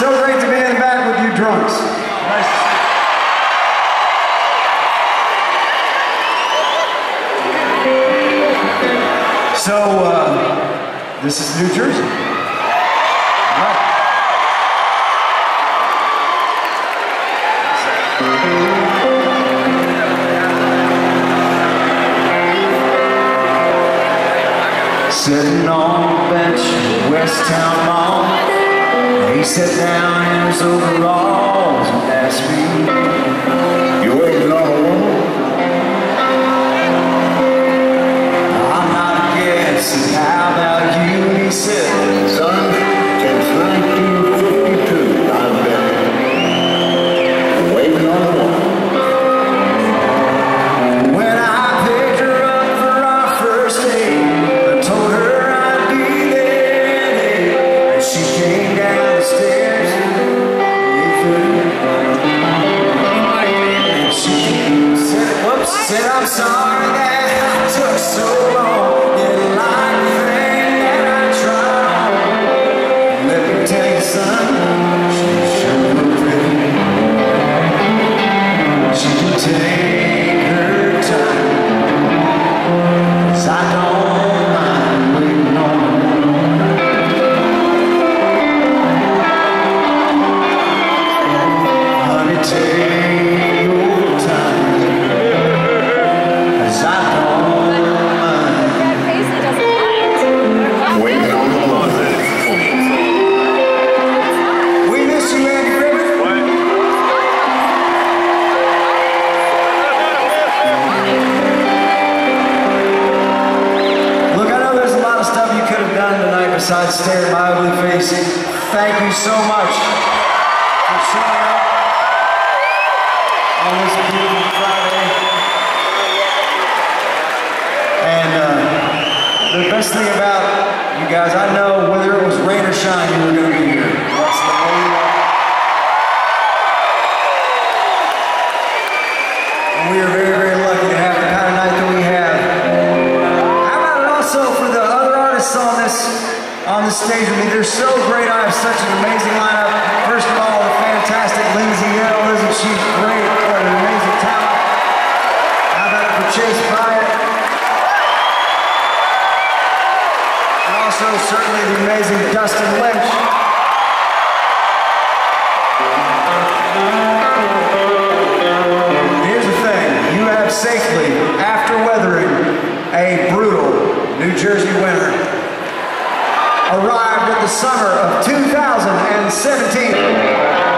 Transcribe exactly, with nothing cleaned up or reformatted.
So great to be in the back with you drunks. Nice to see you. So, uh, this is New Jersey. Right. Sitting on the bench at West Town Mall, he sat down in his overalls and asked me, "You waiting on a woman?" "I'm not a guest, and how about you?" And he said, "Son, since nineteen fifty-two, I've been waiting on a woman." When I picked her up for our first date, I told her I'd be there, and she came down the stairs. And she said, whoops, said, "I'm sorry that I took so long. Didn't like the thing that I tried on. Let me tell you, son, she sure looked pretty. She can take her time, 'cause I don't mind waiting on her. Honey, take your time, 'cause I don't mind Paisley doesn't mind. waiting on the one. We miss you, Andy Griffith. Look, I know there's a lot of stuff you could have done tonight besides stare at my ugly face. Thank you so much for showing up on this beautiful Friday. And uh, the best thing about you guys, I know whether it was rain or shine, you were going to be here. That's the only one. And we are very, very lucky to have the kind of night that we have. How about it also for the other artists on this on this stage with me? They're so great. I have such an amazing lineup. First of all, the fantastic Lindsay Hill, isn't she great? What an amazing talent. How about it for Chase Bryant? And also certainly the amazing Dustin Lynch. Here's the thing, you have safely, after weathering a brutal New Jersey winter, arrived at the summer of two thousand seventeen.